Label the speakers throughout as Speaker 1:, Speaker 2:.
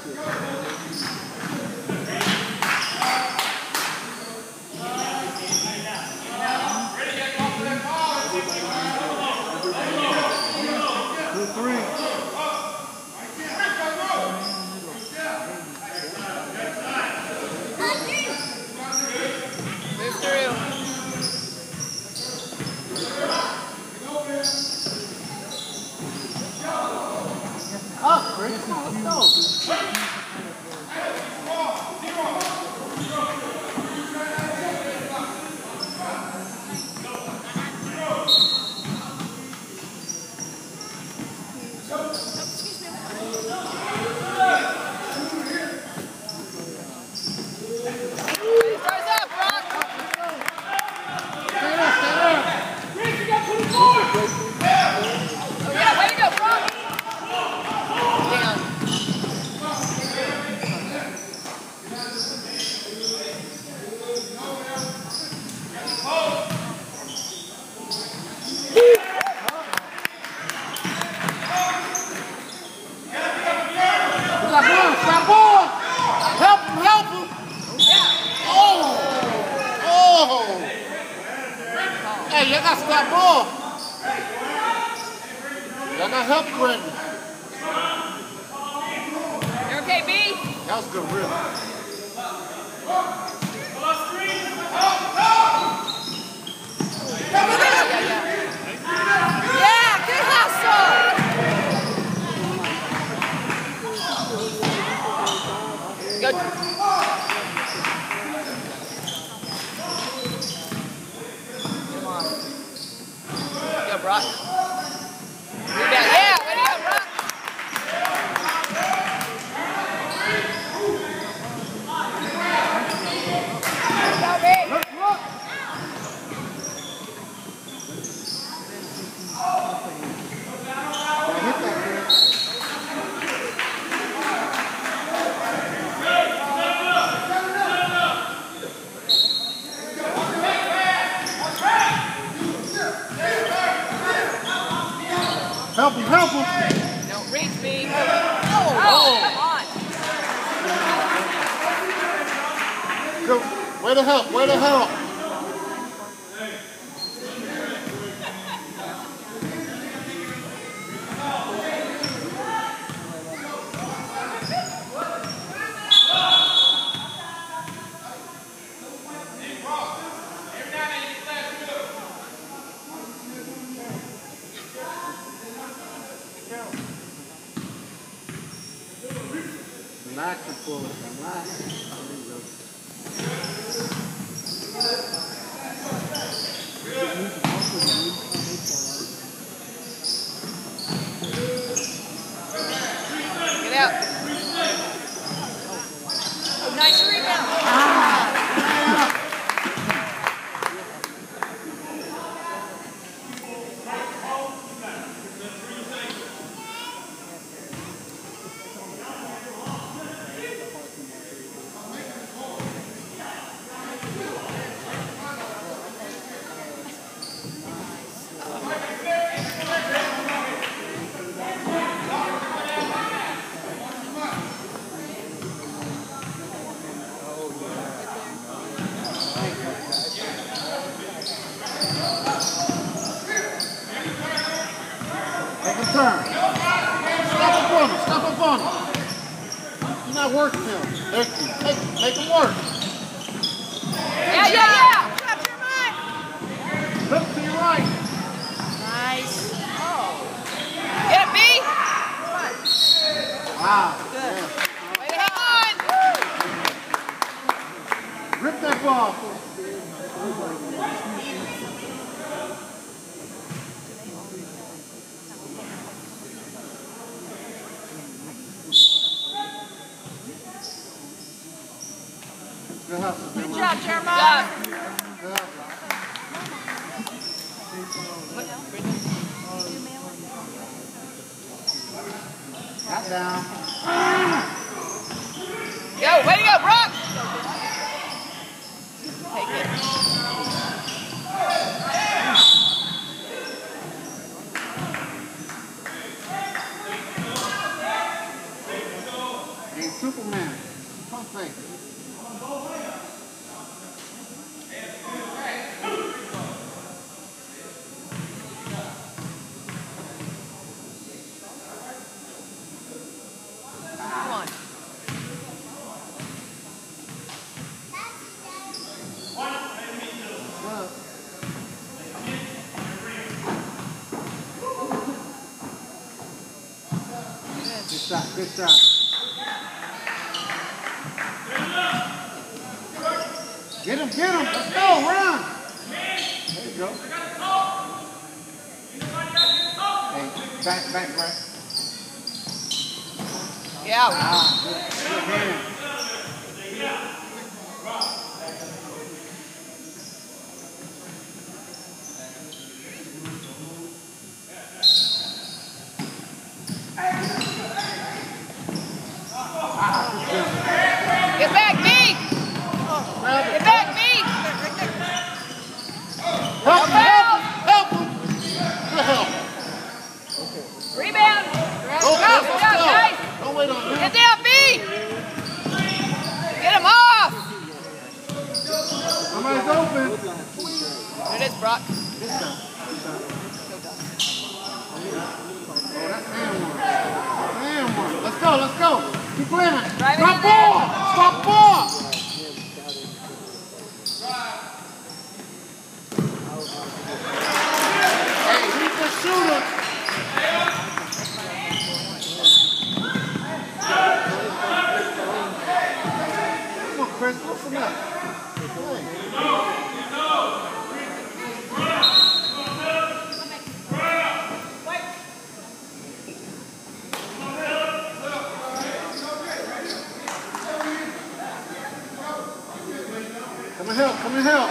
Speaker 1: Hey, y'all got to stop ball. Y'all got help, Brenton.
Speaker 2: You okay, B?
Speaker 1: That was good, really.
Speaker 2: Yeah, good hustle. Good. Come on. Go, Brock. Yeah, way to go, Brock. Go, B.
Speaker 1: Help him, help him.
Speaker 2: Don't reach me. Oh, come on.
Speaker 1: Go. Way to help, way to help. Relax and pull it. Relax.
Speaker 2: Get out. Oh, nice rebound.
Speaker 1: Take a turn. Stop up on him. You're not working him. Make him work.
Speaker 2: Yeah. Capture him on.
Speaker 1: Look to your right.
Speaker 2: Nice. Oh. Get it, B.
Speaker 1: Wow.
Speaker 2: Good.
Speaker 1: Yeah.
Speaker 2: Way to hang on.
Speaker 1: Rip that ball. Good hustle,
Speaker 2: Good job, Jeremiah.
Speaker 1: Good hustle. Got down.
Speaker 2: Go, way to go, Brock. Take it.
Speaker 1: Ain't Superman. Pump fake.
Speaker 2: Come on.
Speaker 1: Good shot, good shot. Get him, get him. Let's go, run. There you go. Hey, back.
Speaker 2: Yeah.
Speaker 1: Good hand.
Speaker 2: Get back, me! Get back, me!
Speaker 1: Help him! Good help.
Speaker 2: Rebound!
Speaker 1: Go,
Speaker 2: Go,
Speaker 1: let's
Speaker 2: go,
Speaker 1: go.
Speaker 2: guys!
Speaker 1: Don't wait on him.
Speaker 2: Get down, B! Get him off!
Speaker 1: Somebody's open.
Speaker 2: There it is, Brock.
Speaker 1: Good shot. Oh, that's hand one. Let's go. Keep playing.
Speaker 2: Drive it
Speaker 1: Stop
Speaker 2: in there.
Speaker 1: ball. Stop ball. Hey, he's the shooter. Come on, Chris. Listen up. Hey. Come and help.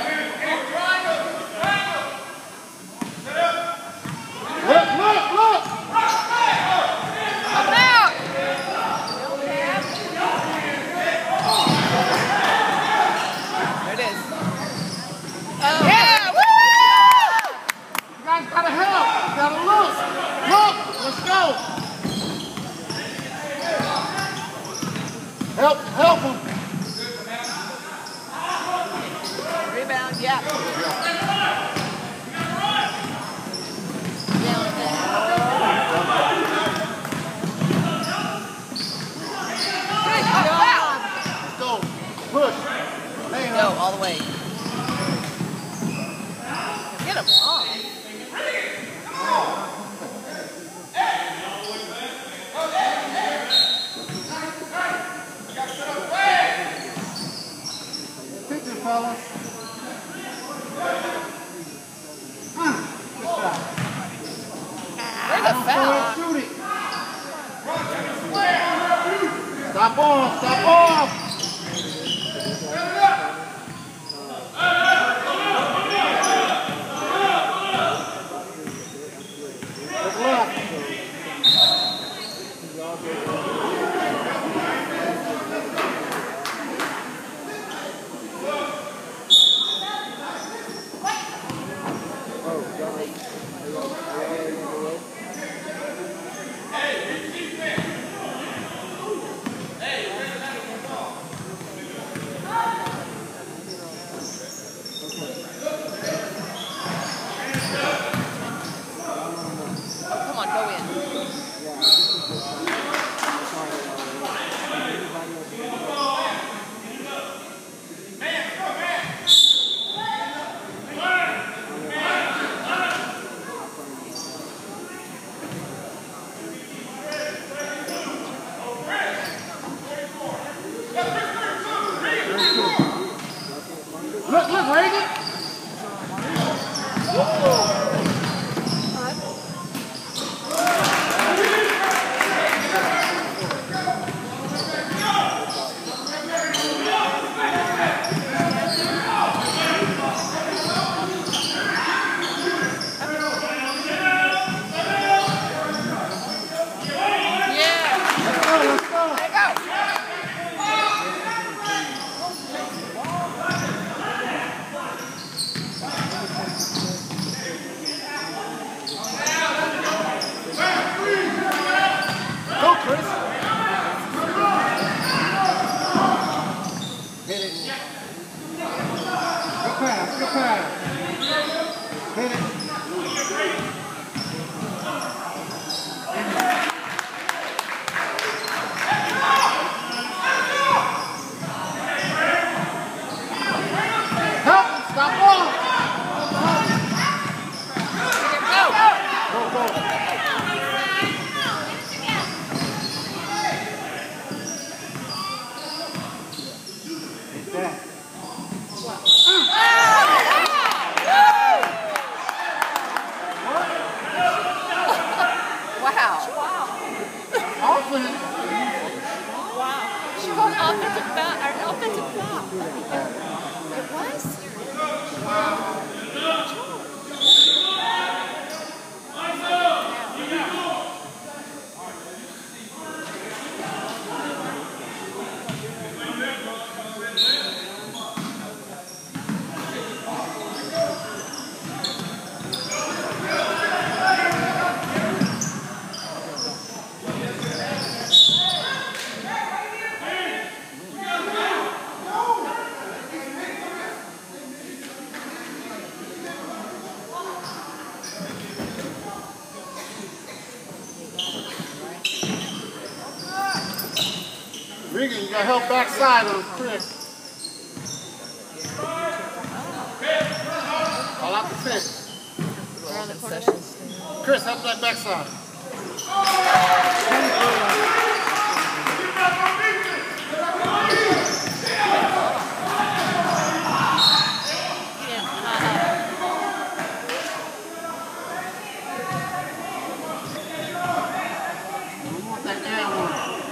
Speaker 1: Look.
Speaker 2: Up and out! There it is. Oh. Yeah! Woo!
Speaker 1: You guys gotta help. You gotta look. Let's go. Help him.
Speaker 2: Rebound, yeah.
Speaker 1: Let's go. Push. Hey,
Speaker 2: Go all the way. Get him off.
Speaker 1: Pitching, fellas. Good shot.
Speaker 2: Where's the foul?
Speaker 1: Shoot it. Stop off. Look left.
Speaker 2: Come on, go in.
Speaker 1: Look, Reagan. Let's go.
Speaker 2: There you go.
Speaker 1: Go, Chris.
Speaker 2: offensive foul. Our offensive foul. It was?
Speaker 1: Regan, you got to help backside on Chris. Call out the pick. Chris, help that backside. We want that air one.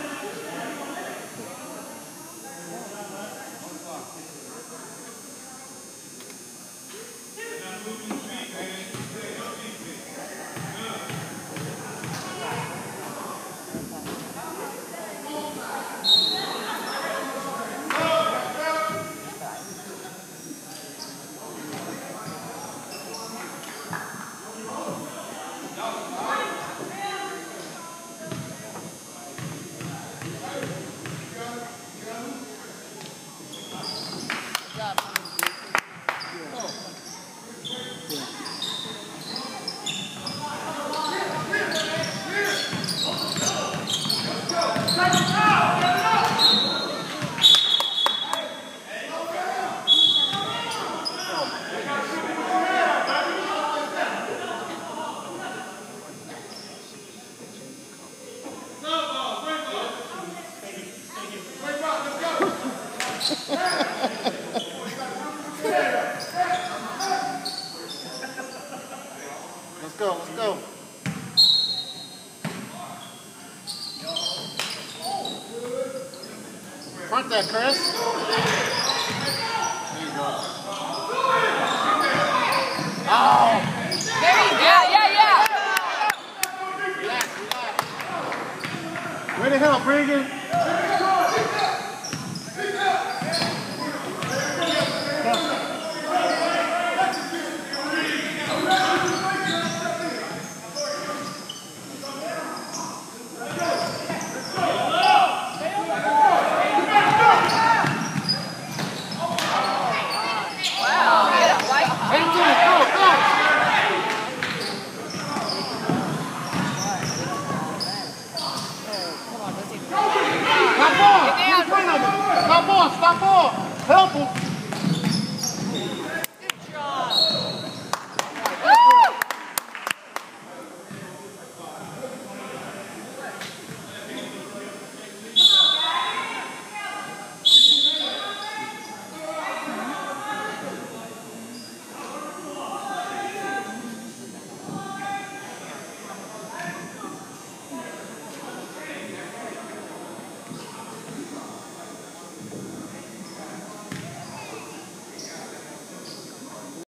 Speaker 1: Let's go, let's go. Front that, Chris. There you go. Oh!
Speaker 2: There you go. Yeah.
Speaker 1: Relax, relax. Way to help, Regan. Stop ball! Help him!